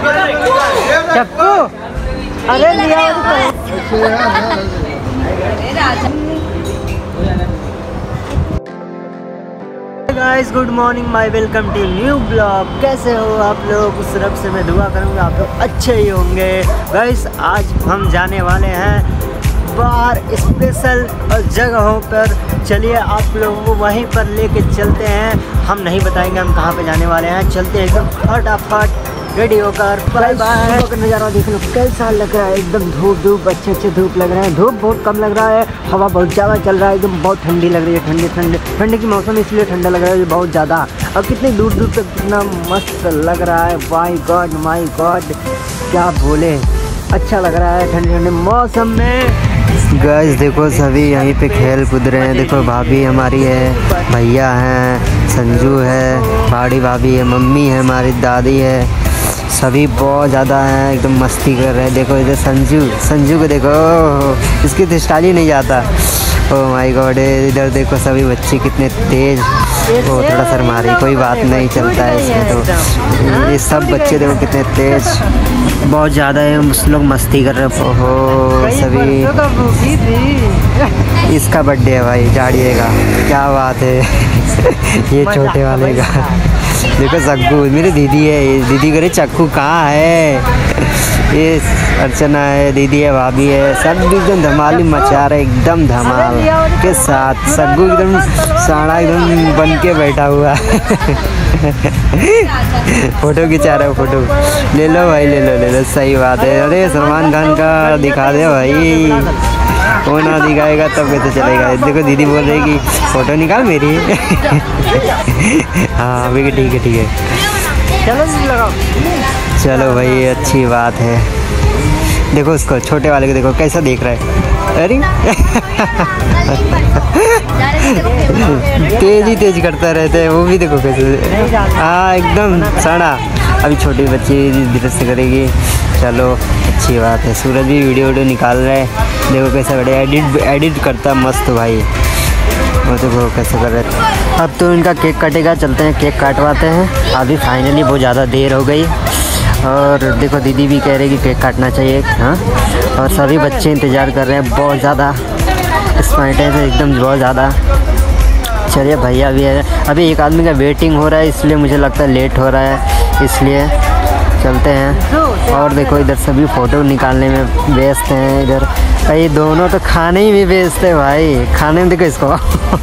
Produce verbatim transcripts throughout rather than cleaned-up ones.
चक्कू अरे लिया guys, good morning, my welcome to new blog. कैसे हो आप लोग? उस रब से मैं दुआ करूँगा आप लोग अच्छे ही होंगे। गाइस, आज हम जाने वाले हैं बाहर स्पेशल जगहों पर। चलिए आप लोगों को वहीं पर लेके चलते हैं। हम नहीं बताएंगे हम कहाँ पे जाने वाले हैं। चलते हैं एकदम फटाफट रेडी होकर। Bye bye. नज़ारा देख लो कैसा लग रहा है। एकदम धूप धूप अच्छे अच्छे धूप लग रहा है। धूप बहुत कम लग रहा है, हवा बहुत ज़्यादा चल रहा है। एकदम बहुत ठंडी लग रही है। ठंडी ठंडी ठंडी की मौसम इसलिए ठंडा लग रहा है बहुत ज़्यादा। अब कितनी दूर दूर तक कितना मस्त लग रहा है। माय गॉड माय गॉड, क्या बोले, अच्छा लग रहा है ठंडे ठंडे मौसम में। गाइस देखो सभी यहीं पे खेल कूद रहे हैं। देखो भाभी हमारी है, भैया हैं, संजू है, बड़ी भाभी है, मम्मी है, हमारी दादी है। सभी बहुत ज़्यादा हैं, एकदम मस्ती कर रहे हैं। देखो इधर संजू संजू को देखो, इसकी तो स्टाइल ही नहीं जाता। ओह माय गॉड, इधर देखो सभी बच्चे कितने तेज। वो थोड़ा शर्मा रही, कोई बात नहीं, चलता है इसमें। तो ये सब बच्चे देखो कितने तेज, बहुत ज़्यादा है। उस लोग मस्ती कर रहे हैं। ओहो सभी, इसका बर्थडे है भाई, जाड़िए का, क्या बात है। ये छोटे वाले का देखो चक्कू, मेरी दीदी है। दीदी करे चक्कू कहाँ है। ये अर्चना है, दीदी है, भाभी है, सब एकदम धमाली मचा रहे, एकदम धमाल के साथ। सग्गू एकदम साड़ा एकदम बन के बैठा हुआ फोटो खिंचा रहे हो, फोटो ले लो भाई, ले लो ले लो, सही बात है। अरे सलमान खान का दिखा दे भाई, वो ना दिखाएगा तब कैसे चलेगा। देखो दीदी बोल रही कि फ़ोटो निकाल मेरी हाँ अभी ठीक है ठीक है, चलो लगाओ। चलो भाई, अच्छी बात है। देखो उसको, छोटे वाले को देखो कैसा देख रहा है। अरे तेज ही तेज करता रहता है वो भी, देखो कैसे। हाँ एकदम सड़ा। अभी छोटी बच्ची धीरे से करेगी। चलो अच्छी बात है। सूरज भी वीडियो वीडियो निकाल रहा है। देखो कैसा बढ़िया एडिट एडिट करता मस्त भाई। वो देखो कैसे कर रहे थे। अब तो इनका केक कटेगा, चलते हैं केक काटवाते हैं। अभी फाइनली बहुत ज़्यादा देर हो गई और देखो दीदी भी कह रही कि केक काटना चाहिए। हाँ, और सभी बच्चे इंतज़ार कर रहे हैं बहुत ज़्यादा, स्मार्टें से एकदम बहुत ज़्यादा। चलिए भैया भी है। अभी एक आदमी का वेटिंग हो रहा है, इसलिए मुझे लगता है लेट हो रहा है, इसलिए चलते हैं। और देखो इधर सभी फ़ोटो निकालने में व्यस्त हैं। इधर ये दोनों तो खाने ही में व्यस्त है भाई, खाने में देखो इसको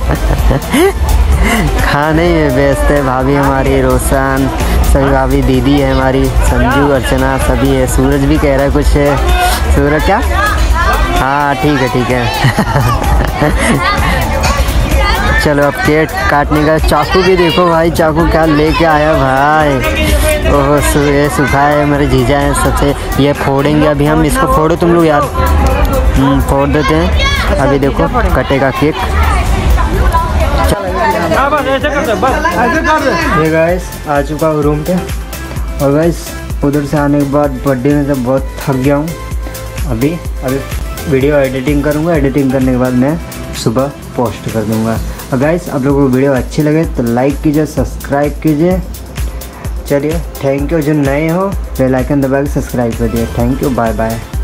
खाने ही में व्यस्त है। भाभी हमारी रोशन, सभी भाभी, दीदी है हमारी, संजू, अर्चना, सभी है। सूरज भी कह रहा है कुछ है। सूरज क्या? हाँ ठीक है ठीक है चलो अब केक काटने का। चाकू भी देखो भाई, चाकू क्या लेके आया भाई। ओह ये सूखा है, मेरे जीजा हैं सबसे। ये फोड़ेंगे अभी हम इसको। फोड़ो तुम लोग यार, फोड़ देते हैं। अभी देखो कटेगा केक। ये गाइस आ चुका हूँ रूम पे। और गाइस उधर से आने के बाद बर्थडे में तो बहुत थक गया हूँ। अभी अभी वीडियो एडिटिंग करूँगा। एडिटिंग करने के बाद मैं सुबह पोस्ट कर दूँगा। और गाइस आप लोगों को वीडियो अच्छी लगे तो लाइक कीजिए, सब्सक्राइब कीजिए। चलिए थैंक यू। जो नए हो बेल आइकन दबा के सब्सक्राइब कर दिए। Thank you, bye bye.